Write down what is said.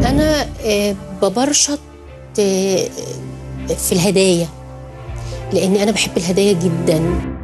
أنا ببرشط في الهدايا، لأني أنا بحب الهدايا جدا.